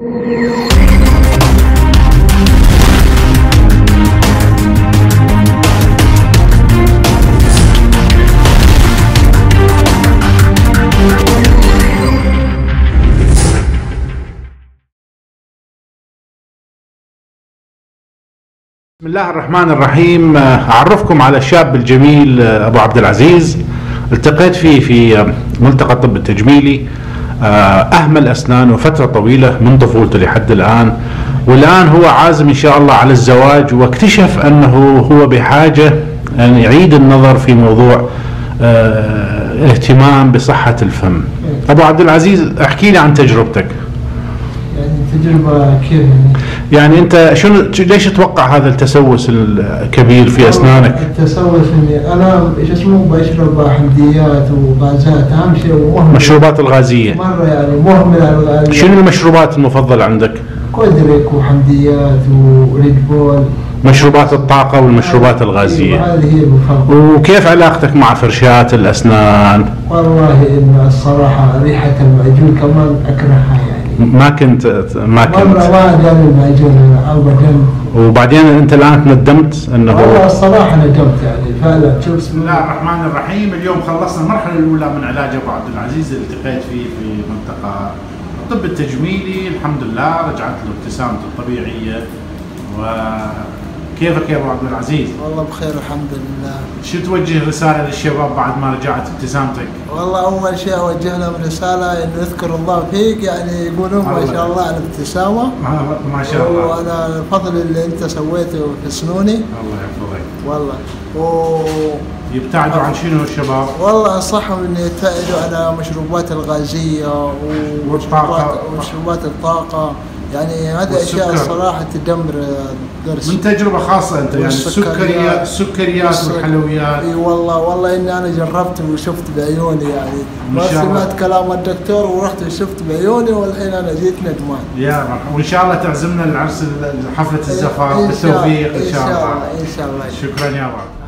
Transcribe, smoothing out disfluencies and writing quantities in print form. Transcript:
بسم الله الرحمن الرحيم. أعرفكم على الشاب الجميل أبو عبد العزيز. التقيت فيه في ملتقى الطب التجميلي. أهمل أسنان وفترة طويلة من طفولته لحد الآن، والآن هو عازم إن شاء الله على الزواج، واكتشف أنه هو بحاجة أن يعيد النظر في موضوع الاهتمام بصحة الفم. أبو عبد العزيز، احكي لي عن تجربتك. تجربة كيف يعني انت ليش تتوقع هذا التسوس الكبير في اسنانك؟ التسوس اني انا بشرب حمضيات وغازات، اهم شيء مهمل. مشروبات الغازية مرة يعني مهمل على الغازية. شنو المشروبات المفضلة عندك؟ كودريك وحمضيات وريد بول، مشروبات الطاقة والمشروبات الغازية. هذه هي المفضلة. وكيف علاقتك مع فرشات الاسنان؟ والله ان الصراحة ريحة المعجون كمان اكرهها يعني. ما كنت مرة ما جاني المعجون ابدا. وبعدين انت الان ندمت انه؟ والله الصراحة ندمت يعني فعلا. شوف، بسم الله الرحمن الرحيم. اليوم خلصنا المرحلة الأولى من علاج أبو عبد العزيز اللي التقيت فيه في ملتقى الطب التجميلي. الحمد لله رجعت له ابتسامته الطبيعية. وكيفك يا أبو عبد العزيز؟ والله بخير الحمد لله. شو توجه رسالة للشباب بعد ما رجعت ابتسامتك؟ والله أول شيء أوجه لهم رسالة إنه يذكر الله فيك، يعني يقولون ما شاء الله على الابتسامة. ما شاء الله. وأنا الفضل اللي أنت سويته في سنوني. الله يحفظك. والله. يبتعدوا عن شنو الشباب؟ والله أنصحهم إنه يبتعدوا على مشروبات الغازية ومشروبات الطاقة، يعني هذه أشياء الصراحة تدمر الضرس. من تجربة خاصة أنت يعني السكريات والحلويات. اي والله إني أنا جربت وشفت بعيوني، يعني ما سمعت كلام الدكتور ورحت وشفت بعيوني، والحين أنا جيت ندمان. يا مرحبا، وإن شاء الله تعزمنا العرس حفلة الزفاف بالتوفيق إن شاء الله. إن شاء الله. شكرا يا رب.